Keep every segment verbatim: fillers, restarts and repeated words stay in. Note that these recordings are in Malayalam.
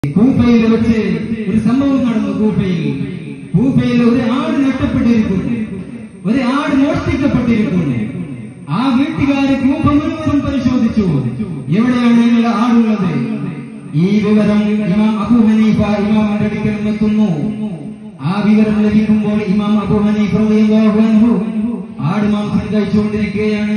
കൂഫയിൽ വെച്ച് ഒരു സംഭവം നടന്നു. കൂഫയിൽ കൂഫയിൽ ഒരു ആട് നഷ്ടപ്പെട്ടിരിക്കുന്നു, ഒരു ആട് മോഷ്ടിക്കപ്പെട്ടിരിക്കുന്നു. ആ വീട്ടുകാര് കൂഫ മുഴുവനും പരിശോധിച്ചു, എവിടെയാണ് നിങ്ങളുടെ ആടുള്ളത്. ഈ വിവരം ഇമാം അബൂ ഹനീഫ ഇമാമിന്റെ അടുക്കൽ എത്തുന്നു. ആ വിവരം ലഭിക്കുമ്പോൾ ഇമാം അബൂ ഹനീഫ റളിയല്ലാഹു അൻഹു ആട് മാംസം കഴിച്ചുകൊണ്ടിരിക്കുകയാണ്.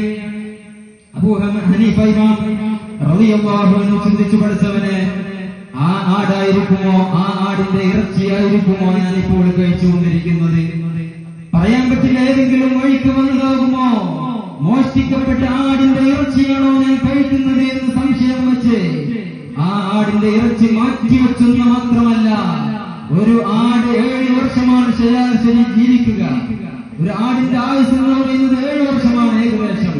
അബൂ ഹനീഫ ഇമാം റളിയല്ലാഹു അൻഹു ചിന്തിച്ചു, പഠിച്ചവനെ, ആ ആടായിരിക്കുമോ, ആ ആടിന്റെ ഇറച്ചിയായിരിക്കുമോ ഞാനിപ്പോൾ കഴിച്ചുകൊണ്ടിരിക്കുന്നത്? പറയാൻ പറ്റില്ല, ഏതെങ്കിലും വഴിക്ക് വന്നതാകുമോ? മോഷ്ടിക്കപ്പെട്ട ആടിന്റെ ഇറച്ചിയാണോ ഞാൻ കഴിക്കുന്നത് എന്ന് സംശയം വെച്ച് ആ ആടിന്റെ ഇറച്ചി മാറ്റിവെച്ചെന്ന് മാത്രമല്ല, ഒരു ആട് ഏഴ് വർഷമാണ് ശരാശരി ജീവിക്കുക. ഒരു ആടിന്റെ ആയുസ് എന്ന് പറയുന്നത് ഏഴ് വർഷമാണ് ഏകദേശം.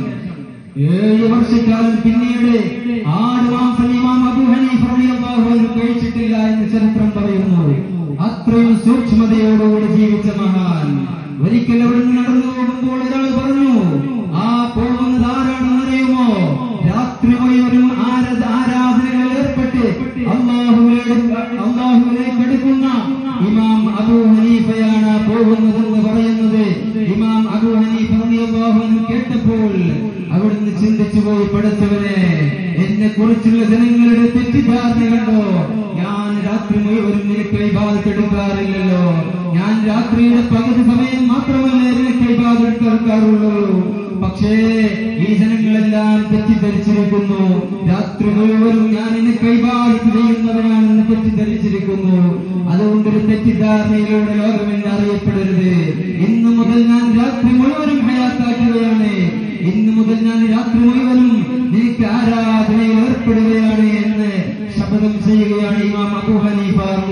ഏഴ് വർഷക്കാലം പിന്നീട് ആട് മാംസം ഇമാം അബൂ ഹനീഫ റളിയല്ലാഹു അൻഹു കഴിച്ചിട്ടില്ല എന്ന് ചരിത്രം പറയുന്നു. അത്രയും സൂക്ഷ്മതയോടുകൂടി ജീവിച്ച മഹാൻ. ഒരിക്കൽ അവിടുന്ന് നടന്നു പോകുമ്പോൾ ഒരാൾ പറഞ്ഞു, ആ പോകുന്നത് ആരാണെന്ന് അറിയുമോ? രാത്രി മുഴുവനും ആരാധനകളിൽ ഏർപ്പെട്ട് അല്ലാഹുവിലേക്ക് അല്ലാഹുവിലേക്ക് അടുക്കുന്ന ഇമാം അബൂ ഹനീഫയാണ് പോകുന്നതെന്ന് പറയുന്നത്. ഇമാം അബൂ ഹനീഫ റളിയല്ലാഹു അൻഹു കേട്ടപ്പോൾ അവിടുന്ന് ചിന്തിച്ചുപോയി, പഠിച്ചവനെ, എന്നെ കുറിച്ചുള്ള ജനങ്ങളുടെ തെറ്റിദ്ധാരണ കണ്ടോ? ഞാൻ രാത്രി മുഴുവനും നിനക്ക് ഇബാദത്ത് എടുക്കാറില്ലല്ലോ. ഞാൻ രാത്രിയുടെ പകുതി സമയം മാത്രമല്ലേ നിനക്ക് ഇബാദത്ത് എടുക്കാറുള്ളൂ. പക്ഷേ ഈ ജനങ്ങളെല്ലാം തെറ്റിദ്ധരിച്ചിരിക്കുന്നു. രാത്രി മുഴുവനും ഞാൻ നിനക്ക് ഇബാദത്ത് ചെയ്യുന്നവനാണെന്ന് തെറ്റിദ്ധരിച്ചിരിക്കുന്നു. അതുകൊണ്ടൊരു തെറ്റിദ്ധാരണയിലൂടെ ലോകം എന്നെ അറിയപ്പെടരുത്. ഇന്നു മുതൽ ഞാൻ രാത്രി മുഴുവനും ഹയാത്താക്കുകയാണ്. ഇന്നു മുതൽ ഞാൻ രാത്രി മുഴുവനും നിനക്ക് ആരാധനയിൽ ഏർപ്പെടുകയാണ് എന്ന് ശപഥം ചെയ്യുകയാണ് ഇമാം അബൂ ഹനീഫ